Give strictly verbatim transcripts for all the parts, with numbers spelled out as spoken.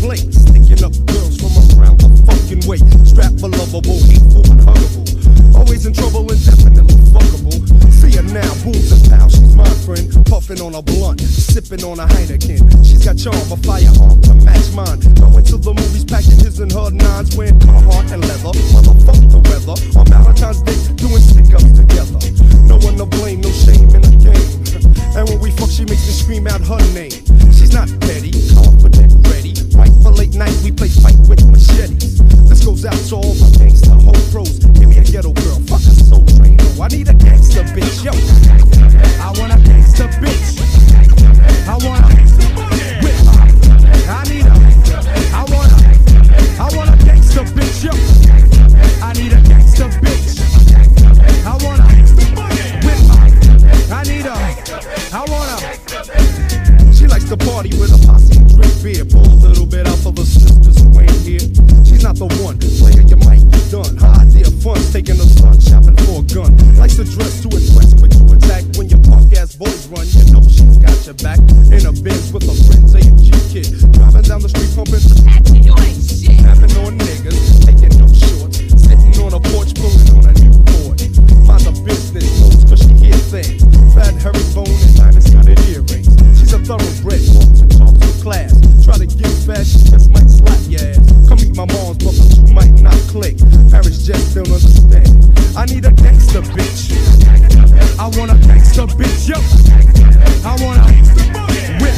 bling, sticking up girls from around the fucking way. Strapped for lovable, hateful, and huggable. Always in trouble and definitely fuckable. See her now, booms and pals, she's my friend. Puffing on a blunt, sipping on a Heineken. She's got charm, a firearm to match mine. Going to the movies, packing his and her nines, wearing Carhartt and leather. Motherfuck the weather. On Valentine's Day, doing stick-ups together. No one to blame, no shame in the game. And when we fuck, she makes me scream out her name. She's not petty, confident, ready. Right for late night, we play fight with machetes. This goes out to all my gangsta hoe pros. Give me a ghetto girl, fuck a soul train. No, I need a gangsta bitch, yo. I want a gangsta bitch. I want a whip. I need a. I want a. I want a gangsta bitch, yo. I need a gangsta bitch. I want a whip. I need a. I want a. She likes to party with a posse and drink beer. Pull a little bit out for the sisters who ain't here. She's not the one. Player, you might be done. Her idea of fun's taking the sun, shopping for a gun. Likes to dress to impress, but to attack when your punk ass boys run. You know she's got your back. In a Benz with a friend's A M G kid. Driving down the street pumping. You ain't shit. Having on niggas, taking no shorts. Sitting on a porch, pulling on a new board. Find a business moves, cause she hear things. Fat herringbone and diamond studded earrings. She's a thoroughbred, walks and talks with class. Try to get fast, she just might slap your ass. Come meet my mom's, but you might not click. Paris just don't understand. I need a gangsta bitch. I want a gangsta bitch, yo. I want a whip.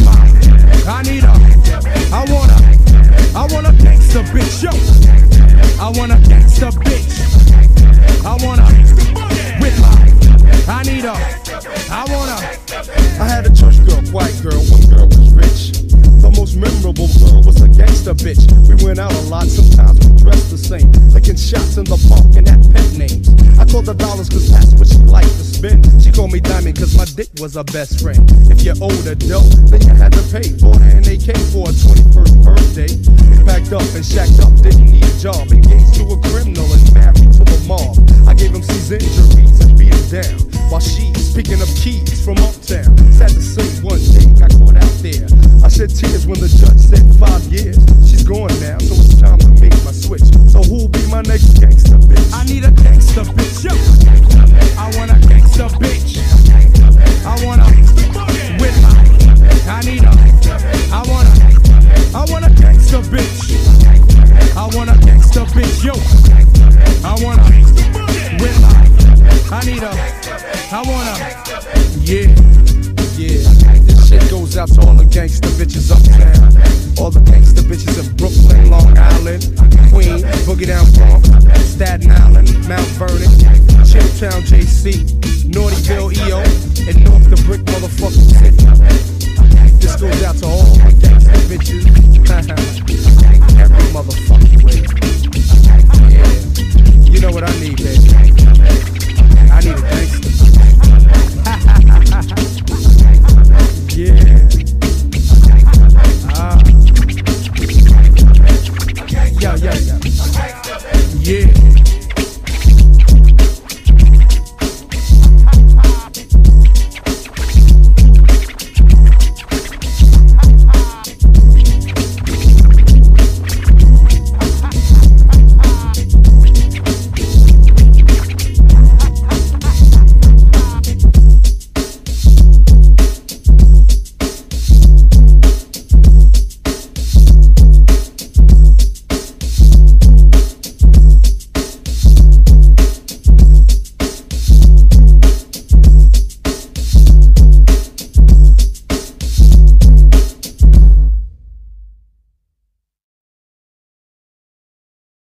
I need a. I want a. I want a gangsta bitch, yo. I want a gangsta bitch. I want a whip. I need a. I want a. I had a church girl, white girl, one girl was rich. The most memorable girl was a gangsta bitch. We went out a lot, sometimes we dressed the same. Licking shots in the park and had pet names. I called her dollars cause that's what she liked to spend. She called me Diamond cause my dick was her best friend. If you owed a dough, then you had to pay. Bought her an A K for her twenty-first birthday. Packed up and shacked up, didn't need a job. Engaged to a criminal and married to a mob. I gave him C's injuries and beat him down. While she's picking up keys from uptown. Sad to say one day got caught out there. I shed tears when the judge said five years. She's gone now, so it's time to make my switch. So who'll be my next gangsta bitch? I need a gangsta bitch, yo. I want a gangsta bitch. I want a whip. I need a. I want a. I want a gangsta bitch. I want a gangsta bitch, yo. I want a whip. I need a. I want a. Yeah, yeah. This shit goes out to all the gangsta bitches uptown. All the gangsta bitches in Brooklyn, Long Island, Queens, Boogie Down Bronx, Staten Island, Mount Vernon, Chiptown, J C, Naughtyville, E O, and North the Brick motherfucking city. This goes out to all the gangsta